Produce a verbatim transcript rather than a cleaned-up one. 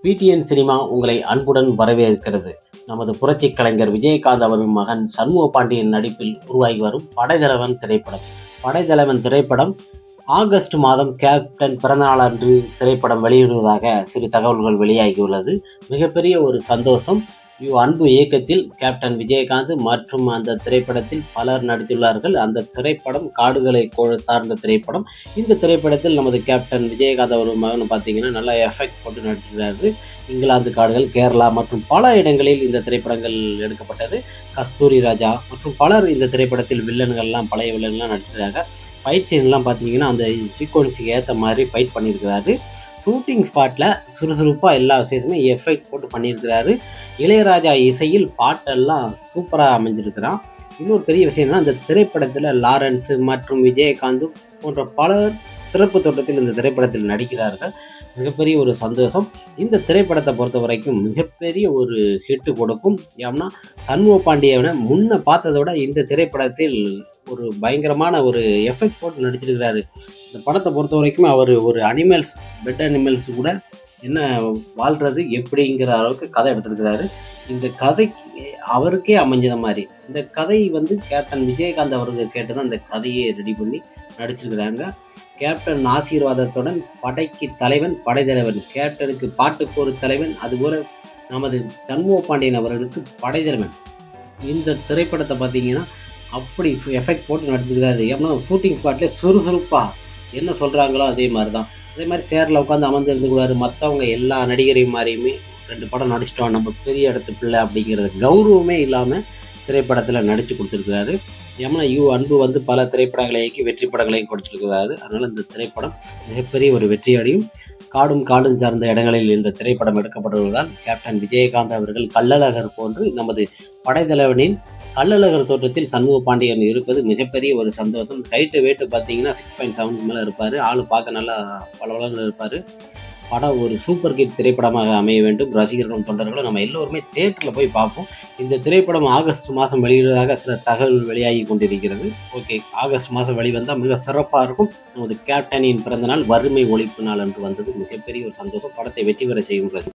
PTN cinema உங்களை அன்புடன் வரவேற்கிறது. நமது புரட்சி கலைஞர் விஜயகாந்த் அவரின் மகன் சண்முக பாண்டியன் நடிப்பில் உருவாகி வரும் படைத்தலைவன் திரைப்படம். படைத்தலைவன் திரைப்படம் ஆகஸ்ட் மாதம் கேப்டன் பிறந்தநாள் அன்று திரைப்படம் வெளியிடுவதாக சிறு தகவல்கள் வெளியாகியுள்ளது. மிகப்பெரிய ஒரு சந்தோஷம். யு அன்பு இயக்கத்தில் கேப்டன் விஜயகாந்த் மற்றும் அந்த திரைப்படத்தில் பலர் நடித்துள்ளார்கள். அந்த திரைப்படம் காடுகளை சார்ந்த திரைப்படம். இந்த திரைப்படத்தில் நமது கேப்டன் விஜயகாந்த் அவர் மகன் பார்த்தீங்கன்னா நல்லா எஃபெக்ட் போட்டு நடிச்சிருக்காரு. இங்கிலாந்து காடுகள், கேரளா மற்றும் பல இடங்களில் இந்த திரைப்படங்கள் எடுக்கப்பட்டது. கஸ்தூரி ராஜா மற்றும் பலர் இந்த திரைப்படத்தில் வில்லன்கள்லாம் பழைய வில்லன்லாம் நடிச்சிருக்காங்க. ஃபைட் சீன்லாம் பார்த்தீங்கன்னா அந்த சீக்வன்ஸுக்கு ஏற்ற மாதிரி ஃபைட் பண்ணியிருக்கிறாரு. ஷூட்டிங் ஸ்பாட்டில் சுறுசுறுப்பாக எல்லா விஷயத்துமே எஃபெக்ட் போட்டு பண்ணியிருக்கிறாரு. இளையராஜா இசையில் பாட்டெல்லாம் சூப்பராக அமைஞ்சிருக்கிறான். இன்னொரு பெரிய விஷயம்னா அந்த திரைப்படத்தில் லாரன்ஸ் மற்றும் விஜயகாந்த் போன்ற பலர் சிறப்பு தோட்டத்தில் இந்த திரைப்படத்தில் நடிக்கிறார்கள். மிகப்பெரிய ஒரு சந்தோஷம். இந்த திரைப்படத்தை பொறுத்த வரைக்கும் மிகப்பெரிய ஒரு ஹிட்டு கொடுக்கும். ஏன்னா சண்முக பாண்டியனை முன்ன பார்த்ததை விட இந்த திரைப்படத்தில் ஒரு பயங்கரமான ஒரு எஃபெக்ட் போட்டு நடிச்சிருக்கிறாரு. இந்த படத்தை பொறுத்த வரைக்கும் அவர் ஒரு அனிமல்ஸ் பெட் அனிமல்ஸ் கூட என்ன வாழ்கிறது எப்படிங்கிற அளவுக்கு கதை எடுத்திருக்கிறாரு. இந்த கதைக்கு அவருக்கே அமைஞ்சத மாதிரி இந்த கதை வந்து கேப்டன் விஜயகாந்த் அவருக்கு கேட்டு தான் இந்த கதையை ரெடி பண்ணி நடிச்சிருக்கிறாங்க. கேப்டன் ஆசீர்வாதத்துடன் படைக்கு தலைவன் படைத்தலைவன், கேப்டனுக்கு பாட்டுக்கு ஒரு தலைவன், அதுபோல நமது சண்முக பாண்டியன் அவர்களுக்கு படைத்தலைவன். இந்த திரைப்படத்தை பார்த்தீங்கன்னா அப்படி எஃபெக்ட் போட்டு நடிச்சிருக்கிறாரு. ஏன்னா ஷூட்டிங் ஸ்பாட்லேயே சுறுசுறுப்பாக என்ன சொல்கிறாங்களோ அதே மாதிரி தான். அதே மாதிரி சேரில் உட்காந்து அமர்ந்து இருந்துக்கூடாது. மற்றவங்க எல்லா நடிகரையும் மாதிரியுமே ரெண்டு படம் நடிச்சிட்டோம் நம்ம பெரிய இடத்து பிள்ளை அப்படிங்கிறது கௌரவமே இல்லாமல் திரைப்படத்தில் நடித்து கொடுத்துருக்கிறாரு. ஏன்னா யூ அன்பு வந்து பல திரைப்படங்களை இயக்கி வெற்றி படங்களையும் கொடுத்துருக்கிறாரு. அதனால் இந்த திரைப்படம் மிகப்பெரிய ஒரு வெற்றியடையும். காடும் காடும் சார்ந்த இடங்களில் இந்த திரைப்படம் எடுக்கப்படுவதால் கேப்டன் விஜயகாந்த் அவர்கள் கள்ளழகர் போன்று நமது படைத்தலைவனின் கள்ளழகர் தோற்றத்தில் சண்முக பாண்டியன் இருப்பது மிகப்பெரிய ஒரு சந்தோஷம். ஹைட்டு வெயிட்டு பார்த்தீங்கன்னா சிக்ஸ் பாயிண்ட் செவனுக்கு மேலே இருப்பார். ஆள் பார்க்க நல்லா பளபளன்னு இருப்பார். படம் ஒரு சூப்பர் ஹிட் திரைப்படமாக அமைய வேண்டும். ரசிகர்களும் தொண்டர்களும் நம்ம எல்லோருமே தியேட்டரில் போய் பார்ப்போம். இந்த திரைப்படம் ஆகஸ்ட் மாதம் வெளியிடுவதாக சில தகவல் வெளியாகி கொண்டிருக்கிறது. ஓகே, ஆகஸ்ட் மாதம் வெளிவந்தால் மிக சிறப்பாக இருக்கும். நமது கேப்டனின் பிறந்தநாள் வறுமை ஒழிப்பு நாள் என்று வந்தது மிகப்பெரிய ஒரு சந்தோஷம். படத்தை வெற்றி பெற செய்கின்றது.